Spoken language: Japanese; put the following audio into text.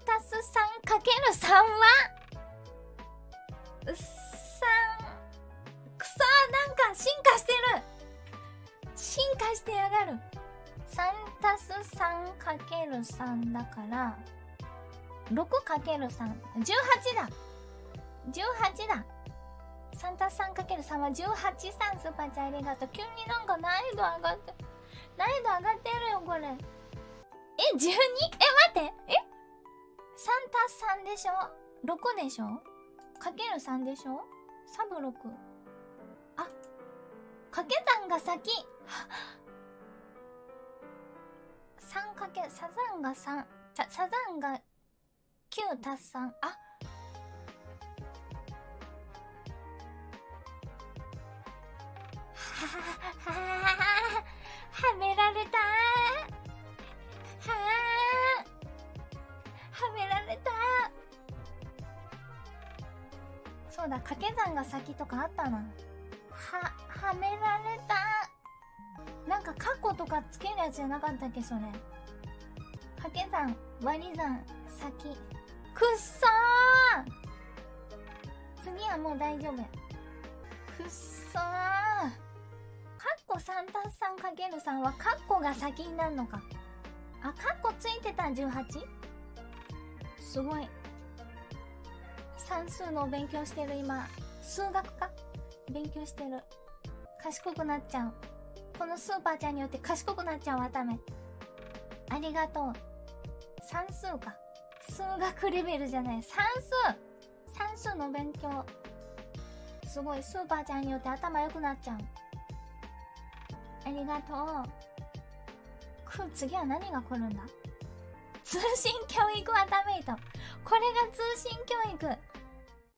たす 3×3 は3。くそー、なんか進化してる。進化してやがる。3たす 3×3 だから6×3、18だ。18だ。3たす 3×3 は18さん。スーパーチャーありがとう。急になんか難易度上がって、難易度上がってるよこれ。え、12？ 待って、え、3たす3でしょ、6でしょ、かける3でしょ、サブ6。あ、かけ算が先。3かけ、サザンが3、サザンが9たす3。あ、はめられたー。はめられたー。そうだ、掛け算が先とかあったな。はめられたー。なんかカッコとかつけるやつじゃなかったっけそれ。掛け算、割り算、先。くっそー。次はもう大丈夫や。くっそー。カッコ3たす 3×3 はカッコが先になるのか。あ、カッコついてた 18？ すごい。算数の勉強してる今。数学か勉強してる。賢くなっちゃう。このスーパーちゃんによって賢くなっちゃうわため。ありがとう。算数か。数学レベルじゃない。算数の勉強。すごい、スーパーちゃんによって頭良くなっちゃう。ありがとう。次は何が来るんだ。通信教育ワタメイト。これが通信教育。